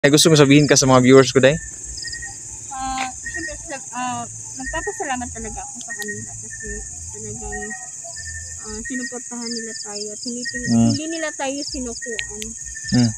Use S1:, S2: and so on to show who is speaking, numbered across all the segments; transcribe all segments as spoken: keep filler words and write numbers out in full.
S1: Ay, gusto mo sabihin ka sa mga viewers ko, Day?
S2: Ah, uh, siyempre, uh, nagpapasalamat talaga ako sa kanila kasi talagang uh, sinuportahan nila tayo at hindi, mm. hindi nila tayo sinukuan.
S1: Hmm.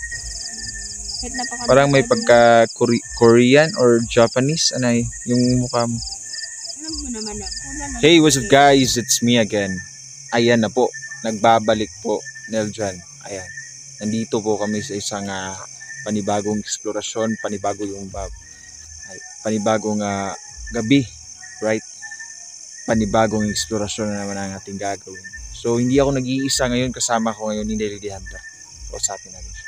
S2: Uh,
S1: Parang may pagka Korean or Japanese, anay, yung mukha mo.
S2: Alam mo naman na.
S1: Hey, what's up guys? It's me again. Ayan na po. Nagbabalik po, Neljan. Ayan. Nandito po kami sa isang uh, panibagong eksplorasyon, panibago yung bab. Ay, panibagong uh, gabi, right? Panibagong eksplorasyon na naman ang ating gagawin. So, hindi ako nag-iisa ngayon, kasama ko ngayon ni Nelly Hunter. Kausapin natin siya.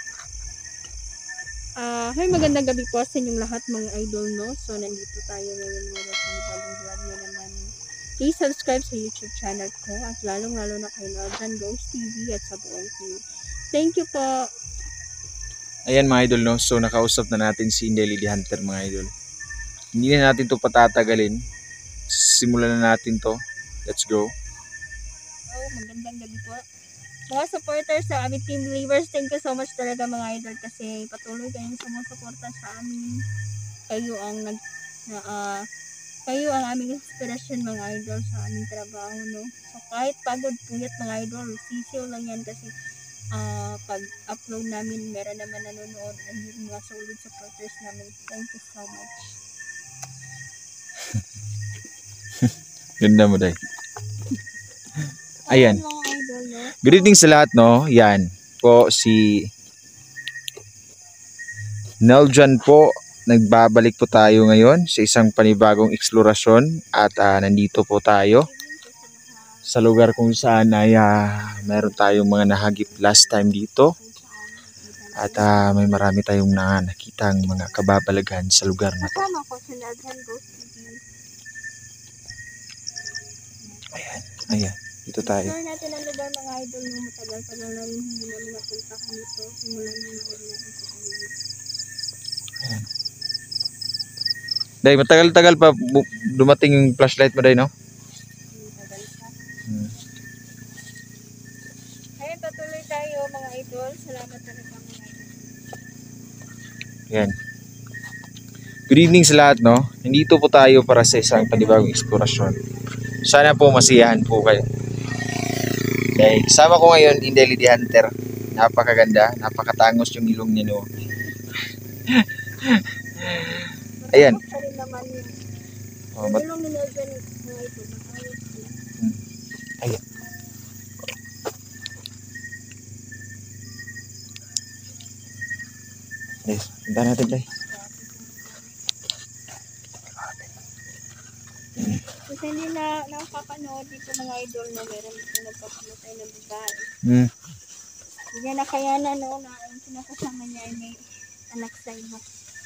S2: Uh, hey, magandang gabi po sa inyong lahat mga idol, no? So, nandito tayo ngayon mga sa panibagong vlog na naman. Please subscribe sa YouTube channel ko at lalong-lalo na kay Neljan Goes T V at sa buong team. Thank you po!
S1: Ayan mga idol, no? So nakausap na natin si Nelly Hunter mga idol. Hindi na natin to patatagalin. Simulan na natin to. Let's go.
S2: Oh, magandang gabi po. Mga supporters sa aming team believers, thank you so much talaga mga idol kasi patuloy kayong sumusuporta sa amin. Kayo ang nag na, uh, kayo ang aming inspirasyon mga idol sa aming trabaho, no? So kahit pagod puyat mga idol, sisiw lang yan kasi Uh, pag-upload namin, meron naman nanonood and yung mga solid supporters namin. Thank you so much.
S1: Ganda mo, Day. Ayan. Good evening sa lahat, no? Yan po si Neljan po. Nagbabalik po tayo ngayon sa isang panibagong eksplorasyon at uh, nandito po tayo sa lugar kung saan ay uh, meron tayong mga nahagip last time dito at uh, may marami tayong na nakitang mga kababalaghan sa lugar na to. Ayan, ayan, dito tayo.
S2: Explore natin ang lugar mga idol, no? Matagal-tagal na rin hindi namin napuntahan ito. Simulan na natin natin sa kanila.
S1: Ayan. Day, matagal-tagal pa dumating yung flashlight mo, Day, no?
S2: Hmm. Ayun, patuloy tayo mga idol. Salamat talaga mga idol.
S1: Yan. Good evening sa lahat, no? Nandito po tayo para sa isang panibagong eksplorasyon. Sana po masiyahan po kayo. Okay, kasama ko ngayon in Nelly Hunter. Napakaganda, napakatangos yung ilong niya, no? Ayan. Oh, mat- Ayan. Yes, punta natin tayo.
S2: Kasi hindi na nakapanood dito mga idol na meron dito nagpapamatay ng babae.
S1: Hmm.
S2: Hindi niya nakayanan, no, na yung kinakasama niya ay may anak sa iba.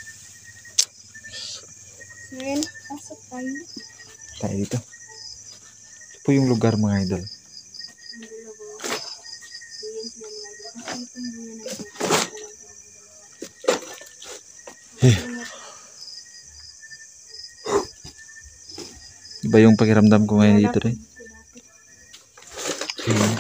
S2: So yun, pasok tayo.
S1: Tayo dito. Ito po yung lugar mga idol. Eh. Iba yung pakiramdam ko ngayon dito rin. Okay.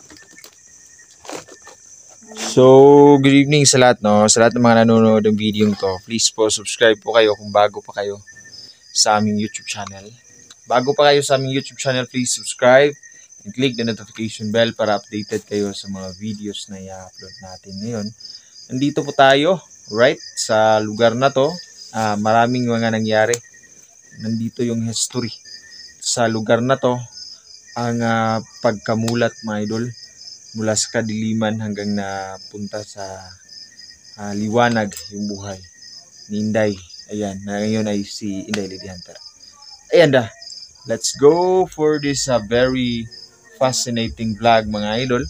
S1: So, good evening sa lahat, no? Sa lahat ng mga nanonood ng video to, please po subscribe po kayo kung bago pa kayo sa aming YouTube channel. Bago pa kayo sa aming YouTube channel, please subscribe and click the notification bell para updated kayo sa mga videos na i-upload natin ngayon. Nandito po tayo, right, sa lugar na to. Uh, maraming mga nangyari. Nandito yung history sa lugar na to. Ang uh, pagkamulat, mga idol, mula sa kadiliman hanggang napunta sa uh, liwanag yung buhay ni Inday. Ayan, na ngayon ay si Inday Lady Hunter. Ayan da, let's go for this uh, very fascinating vlog mga idol.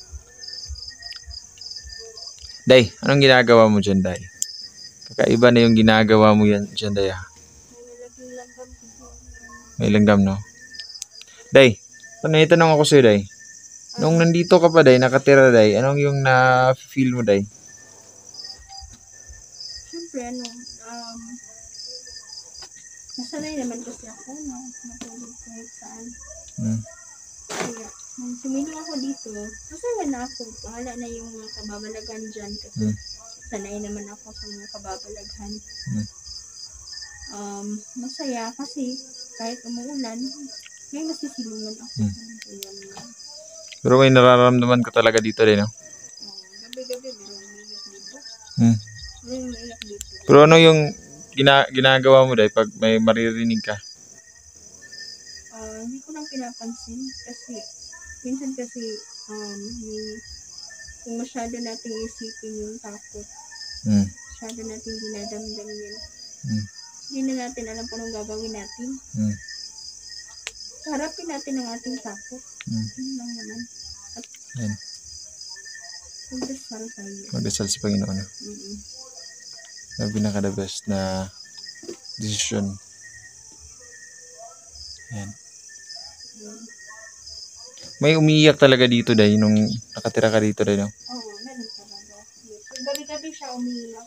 S1: Day, anong ginagawa mo dyan, Day? Kakaiba na yung ginagawa mo yan dyan, Day. May langgam, no? Day, may tanong ako sa'yo, Day. Nung nandito ka pa, Day, nakatira, Day, anong yung na-feel mo, Day?
S2: Siyempre, ano, um, nasanay naman kasi ako na matulog kahit saan.
S1: Hmm.
S2: Kaya, nung sumili ako dito, masaya na ako. Bahala na yung mga kababalagan dyan kasi hmm. sanay naman ako sa mga kababalaghan.
S1: Hmm.
S2: Um, masaya kasi kahit umuulan, may masisilungan ako.
S1: Hmm.
S2: Ayan lang.
S1: Pero may nararamdaman ka talaga dito din, no?
S2: Oh, gabi-gabi, meron umiiyak dito.
S1: Hmm.
S2: Meron umiiyak dito.
S1: Pero ano yung gina ginagawa mo, day, pag may maririnig ka?
S2: Ah, hindi ko lang pinapansin kasi minsan kasi um, yung, kung masyado nating isipin yung takot,
S1: Hmm.
S2: masyado nating dinadamdam yun.
S1: Hmm.
S2: Hindi na natin alam kung anong gagawin natin.
S1: Hmm.
S2: Harapin natin ang ating takot.
S1: Hmm.
S2: Yun lang naman. At
S1: Yan.
S2: magdasal tayo.
S1: Magdasal sa Panginoon. No?
S2: Mm-mm.
S1: Yung pinaka the best na decision. Yan.
S2: Yun.
S1: May umiiyak talaga dito, day, nung nakatira ka dito, day, no?
S2: Oo, meron talaga. Yes. Gabi-gabi siya umiiyak.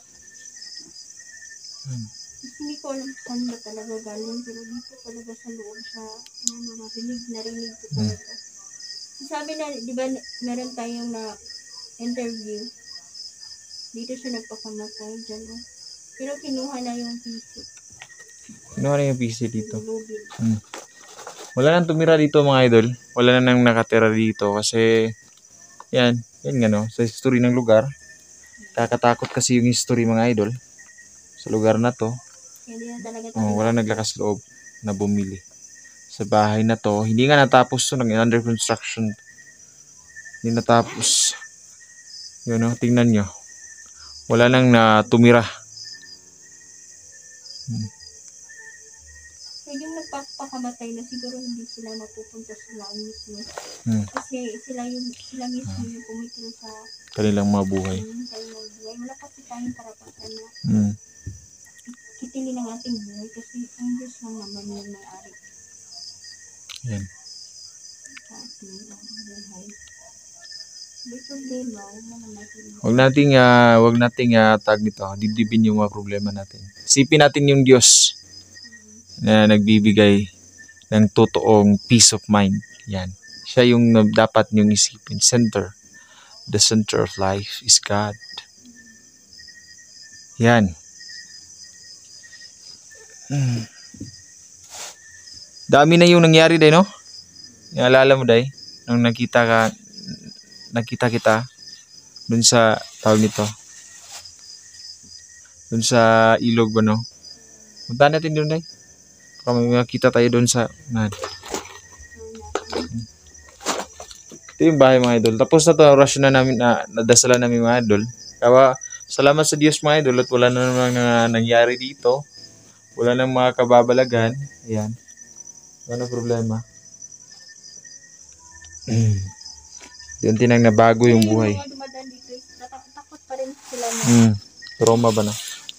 S1: Hmm.
S2: Hindi ko alam saan ba talaga galing, pero dito talaga sa loob siya, ano, narinig, narinig ko talaga. Sabi na, di ba, meron tayong na interview, dito siya nagpakamatay dyan, oh. Pero kinuha na yung P C.
S1: Ano na yung P C dito?
S2: Lubid.
S1: Hmm. Wala nang tumira dito, mga idol. Wala na nang nakatira dito kasi yan, yan nga, no, sa history ng lugar. Kakatakot kasi yung history, mga idol, sa lugar na to.
S2: Hindi na talaga tayo.
S1: Oh, wala naglakas loob na bumili sa bahay na to. Hindi nga natapos to, nang under construction. Hindi natapos. Yun, no, tingnan nyo. Wala nang na tumira. Hmm.
S2: So, yung nagpapakamatay na siguro hindi sila mapupunta sa langit, no?
S1: Hmm.
S2: Kasi sila yung, sila mismo yung pumitil sa
S1: Kanilang mga buhay.
S2: um, kanilang buhay. Wala kasi tayong karapatan na
S1: Hmm.
S2: kitilin ang ating buhay kasi ang Diyos lang naman yung may-ari
S1: Yan.
S2: sa ating uh, buhay. May problema, huwag na natin.
S1: Huwag nating, uh, huwag nating uh, tag nito, dibdibin yung mga problema natin. Isipin natin yung Diyos na nagbibigay ng totoong peace of mind. Yan. Siya yung uh, dapat niyong isipin. Center. The center of life is God. Yan. Hmm. Dami na yung nangyari, day, no? Naalala mo, day, nung nakita ka, nakita kita dun sa tawag nito, dun sa ilog ba, no? Punta natin dun, day. Baka may makita tayo dun sa man. Ito yung bahay, mga idol. Tapos na to, oras na namin na nadasalan namin, mga idol. Kaya salamat sa Diyos, mga idol, at wala na namang uh, nangyari dito. Wala nang mga kababalagan. Ayan. Ano problema? Yun tinang nabago yung buhay.
S2: Yung mga dumadaan dito, natakot pa rin sila na.
S1: Hmm. Trauma ba na?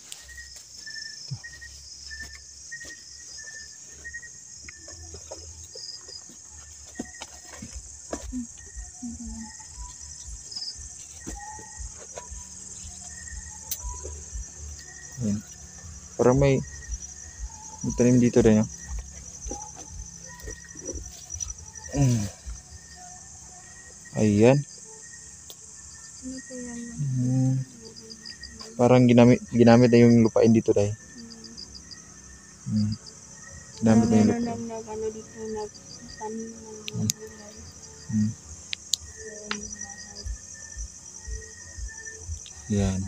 S1: Ayan. Parang may may tanim dito rin, no? Mm. Ayan.
S2: Ano po yan?
S1: Mm. Parang ginamit ginamit na yung lupain dito, day. Mm. Ginamit na yung
S2: Meron
S1: lupain.
S2: lang nag ano dito, nagtanim ng mga gulay.
S1: Mm.
S2: Meron yung bahay.
S1: Ayan.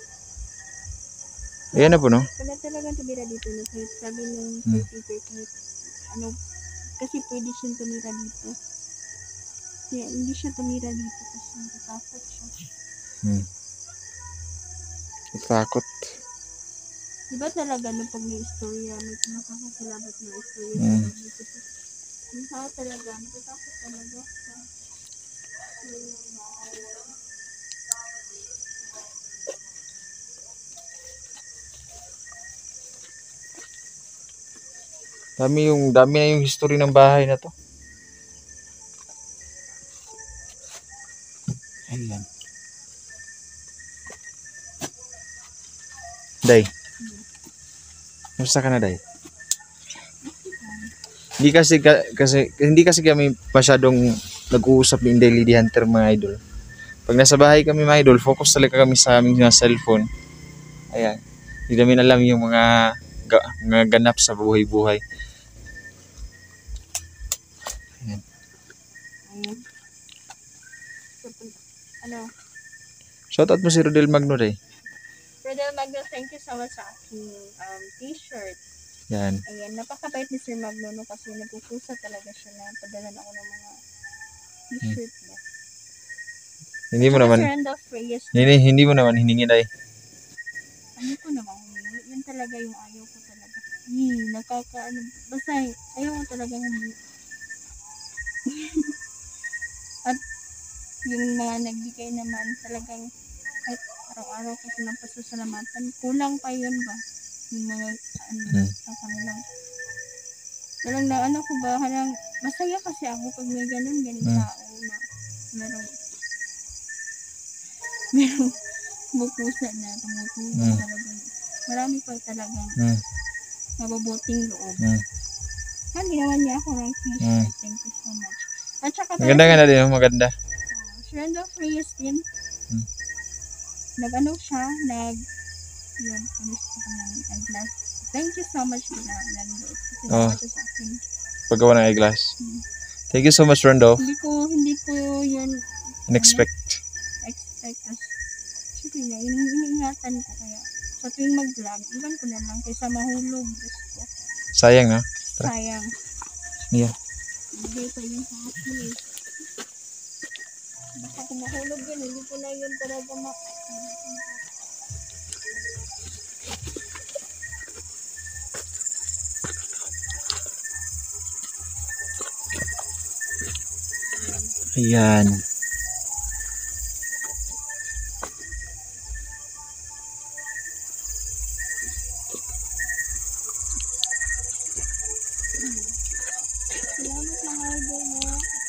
S1: Ayan na po, no?
S2: Wala talagang tumira dito, no? Kahit sabi nung
S1: Hmm.
S2: caretaker, kahit ano, kasi pwede siyang tumira dito. Kaya hindi siya tumira dito kasi natatakot siya.
S1: Hmm. Takot.
S2: Diba talaga no, pag may istorya, may nakakakilabat na istorya
S1: Hmm.
S2: sa dito. Yung tao talaga, natatakot talaga sa
S1: Dami yung dami na yung history ng bahay na to. Ayan. Day. Musta ka na, day? Hindi kasi ka- kasi hindi kasi kami masyadong nag-uusap ni Daily Hunter, mga idol. Pag nasa bahay kami mga idol, focus talaga kami sa aming mga cellphone. Ayan. Hindi namin alam yung mga, ga, mga ganap sa buhay-buhay. Ayan.
S2: Ayan. So, ano,
S1: Shoutout mo si Rodel Magno day.
S2: Rodel Magno, thank you so much sa aking um, t-shirt.
S1: Yan.
S2: Ayan, napakabait ni Sir Magno no, kasi nagkukusa talaga siya na padalan ako ng mga t-shirt mo.
S1: Hindi mo naman,
S2: Sir Randolph Reyes,
S1: hindi, hindi mo naman hiningi day.
S2: ano ko naman humingi. Yun talaga yung ayaw ko talaga. Yee, nakaka, ano, basta ayaw ko talaga humingi. At yung mga nagbigay naman talagang kahit araw-araw kasi ng pasasalamatan, kulang pa yun ba? Yung mga, ano,
S1: Hmm.
S2: sa kanilang, walang na, ano ko ba, halang, masaya kasi ako pag may ganun, ganun
S1: Hmm.
S2: tao na merong, merong bukusa na tumutulong
S1: Hmm.
S2: talagang, marami pa talagang
S1: Hmm.
S2: mababuting loob.
S1: Hmm.
S2: Han, ginawa niya ako ng t-shirt.
S1: Hmm.
S2: Thank you so much. At saka
S1: Maganda nga na din, oh, maganda.
S2: uh, si Randolph Reyes din,
S1: Hmm.
S2: nag-ano siya, nag, yun, ano siya ko ng eyeglass. Thank you so much for that, Randolph. Kasi
S1: Oh.
S2: nagawa siya sa akin.
S1: Paggawa ng eyeglass.
S2: Hmm.
S1: Thank you so much, Rondo.
S2: Hindi ko, hindi ko yun
S1: Unexpect.
S2: expect. As, syempre na, ini iniingatan ko kaya. Sa tuwing mag-vlog, iwan ko na lang kaysa mahulog. Diyos ko.
S1: Sayang, no? Tara.
S2: Sayang.
S1: Yeah.
S2: Hindi pa yun sa akin eh. Baka kung mahulog yun, hindi ko na yun talaga ma...
S1: Ayan.
S2: Salamat mga idol mo.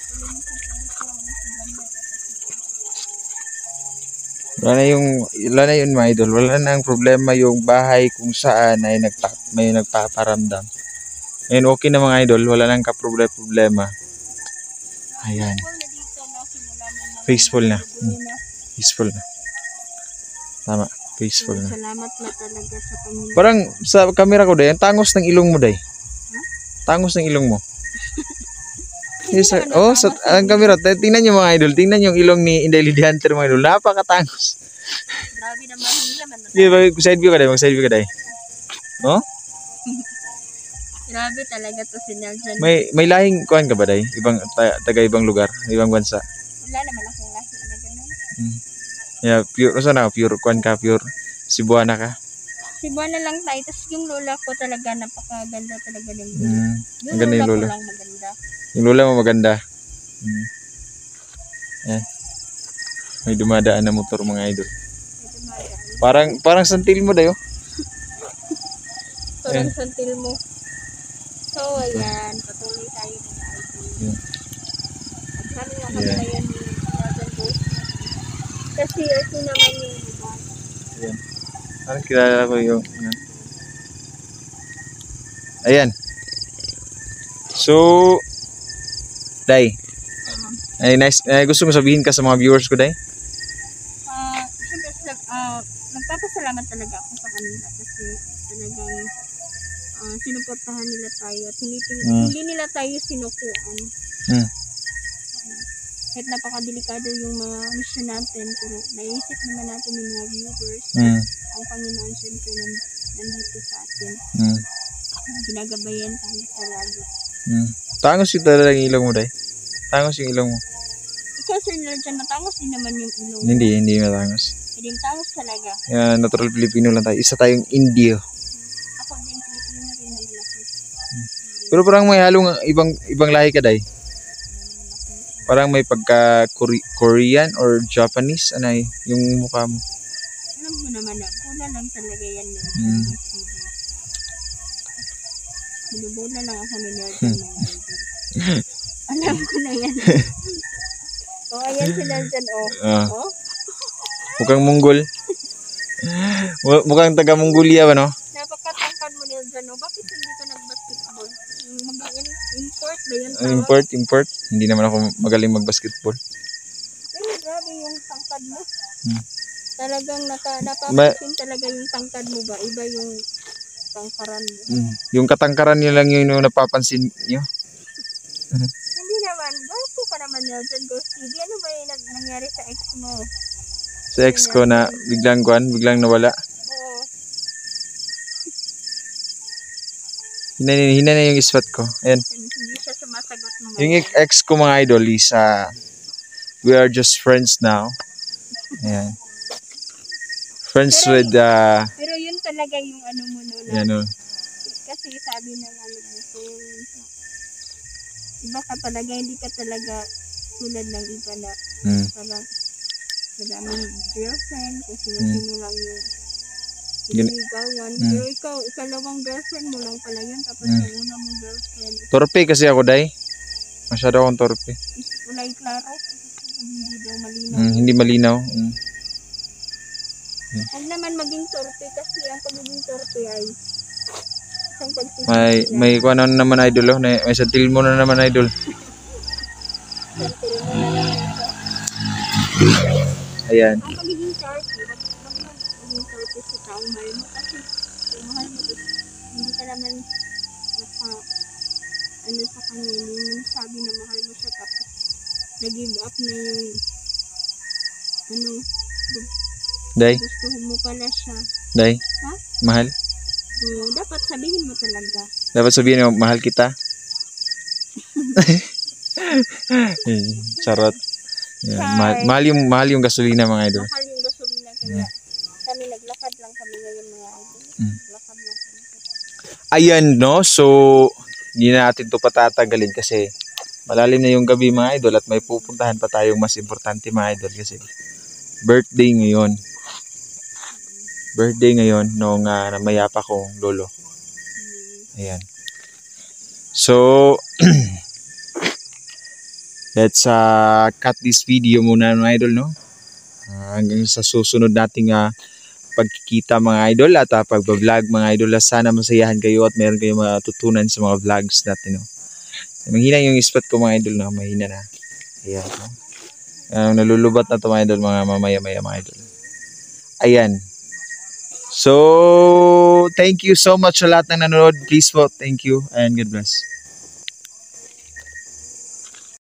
S1: Wala na yung, wala na yun mga idol. Wala na ang problema yung bahay kung saan ay nagpa, may nagpaparamdam. Ngayon okay na mga idol. Wala nang kaproblema-problema. Ayan. Peaceful na. Hmm. Peaceful na. Tama. Peaceful na.
S2: Salamat na talaga sa pamilya.
S1: Parang sa camera ko day, ang tangos ng ilong mo day. Tangos ng ilong mo. Yes, sir. Oh, sa ang camera, tingnan niyo mga idol, tingnan yung ilong ni Inday Lady Hunter mga idol, napakatangos.
S2: Grabe naman nila man.
S1: Sige, mag side view ka day, mag side view ka day. Oh?
S2: Grabe talaga to si Nelson.
S1: May may lahing kuan ka ba day? Ibang ta, taga ibang lugar, ibang bansa.
S2: Wala naman akong lahi na ganun.
S1: Hmm. Yeah, pure so na pure kuan ka, pure Cebuana ka.
S2: Cebuana lang tayo. Tapos yung lola ko talaga napakaganda talaga ng lola.
S1: Hmm.
S2: Yung
S1: Maganda yung
S2: lola
S1: lola.
S2: ko lang maganda.
S1: Yung lola mo maganda. Hmm. Yan. May dumadaan na motor mga idol.
S2: Ito mga
S1: Parang parang santil mo dayo.
S2: Parang santil mo. So, ayan. Patuloy tayo mga idol.
S1: Yeah.
S2: At sana nga kami
S1: Yeah.
S2: na yan ni Nelson Boss. Kasi ito naman yung iba.
S1: Ayan. Parang kilala ko yung... Ayan. Ayan. So... Day. Ay, nice. Ay, gusto mo sabihin ka sa mga viewers ko, Day?
S2: Ah, syempre, uh, nagpapasalamat talaga ako sa kanila kasi talagang uh, sinuportahan nila tayo at hindi,
S1: Mm.
S2: hindi nila tayo sinukuan.
S1: Hmm.
S2: Kahit napakadelikado yung mga mission natin, pero naisip naman natin yung mga viewers.
S1: Hmm.
S2: Ang Panginoon syempre nan- nandito sa atin.
S1: Hmm.
S2: Ginagabayan tayo palagi.
S1: Hmm. Tangos yung talaga yung ilong mo, Day. Tangos yung ilong mo.
S2: Ikaw sir nila dyan, matangos din naman yung ilong.
S1: Hindi, hindi matangos.
S2: Hindi tangos talaga.
S1: Yan, natural Filipino lang tayo. Isa tayong Indio.
S2: Ako din, Pilipino rin naman ako.
S1: Pero parang may halong ibang ibang lahi ka, Day. Parang may pagka Kore- Korean or Japanese, anay, yung mukha mo.
S2: Alam mo naman na, pula lang talaga yan.
S1: Mm.
S2: Binubula lang ako ni Nelson. Alam ko na yan. O, oh, ayan si Nelson, oh.
S1: Ah.
S2: Oh?
S1: Mukhang Mongol. Mu- Mukhang taga Mongolia ba, no?
S2: Napakatangkad mo Nelson, oh. Bakit hindi ka nag-basketball? Mag-import ba yan?
S1: Ah, Import, import. Hindi naman ako magaling mag-basketball.
S2: Pero grabe yung tangkad tangkad mo.
S1: Hmm.
S2: Talagang naka, napapansin talaga yung tangkad mo ba? Iba yung tangkaran mo.
S1: Mm. Yung katangkaran niyo lang yun yung napapansin niyo.
S2: Hindi naman. Gwapo pa naman na dyan, Ghost T V. Ano ba yung nag- nangyari sa ex mo?
S1: Sa ex ko na biglang guwan, biglang nawala.
S2: Oo.
S1: Hina, hina na yung ispat ko. Ayan.
S2: Hindi siya sumasagot mo
S1: Yung
S2: ngayon.
S1: ex ko mga idol is uh, we are just friends now. Ayan. Friends
S2: Pero-
S1: with uh,
S2: Pero yun talaga yung ano mo no. na-
S1: yan o.
S2: Kasi sabi ng ano mo, so, iba ka talaga, hindi ka talaga tulad ng iba na
S1: Mm.
S2: parang madaming girlfriend, kung
S1: Mm.
S2: sino-sino lang yung
S1: Gin-
S2: niligawan.
S1: Mm.
S2: Pero ikaw, ikalawang girlfriend mo lang pala yun, tapos
S1: Mm.
S2: yung una mong girlfriend,
S1: Torpe kasi ako, day. Masyado akong torpe.
S2: is ulay klaro, hindi daw malinaw.
S1: Mm, hindi malinaw. Mm.
S2: Huwag naman maging torpe kasi ang pagiging torpe ay isang pagsisisi
S1: May
S2: lang.
S1: may kuan na naman idol oh. May, may santil mo na naman idol.
S2: Torpe mo na naman ito.
S1: Ayan.
S2: Ang pagiging torpe, wag wag mo maging torpe sa taong mahal mo kasi kung mahal mo, tapos hindi ka naman naka, ano sa kanya, hindi mo nasabi na mahal mo siya, tapos nag-give up na yung, ano,
S1: Day,
S2: gusto mo pala siya.
S1: day.
S2: Ha?
S1: Mahal.
S2: So, dapat sabihin mo talaga.
S1: Dapat sabihin mo mahal kita. Eh, charot. Yan. Mahal, mahal yung mahal yung gasolina mga idol.
S2: Mahal yung gasolina kaya kami naglakad lang kami ngayon mga idol.
S1: Mm.
S2: Naglakad lang kami.
S1: Ayan no. So hindi na natin to patatagalin kasi malalim na yung gabi mga idol at may pupuntahan pa tayong mas importante mga idol kasi birthday ngayon. Birthday ngayon nung uh, namayapa kong lolo. Ayan. So let's uh, cut this video muna mga idol no. Uh, hanggang sa susunod nating uh, pagkikita mga idol at uh, pagbablog mga idol. Sana masayahan kayo at meron kayong matutunan sa mga vlogs natin no. Mahina yung spot ko mga idol no. Mahina na. Ayan no. Uh, nalulubat na to mga idol mga mamaya-maya mga idol. Ayan. So, thank you so much sa lahat ng nanonood. Please po, thank you and God bless.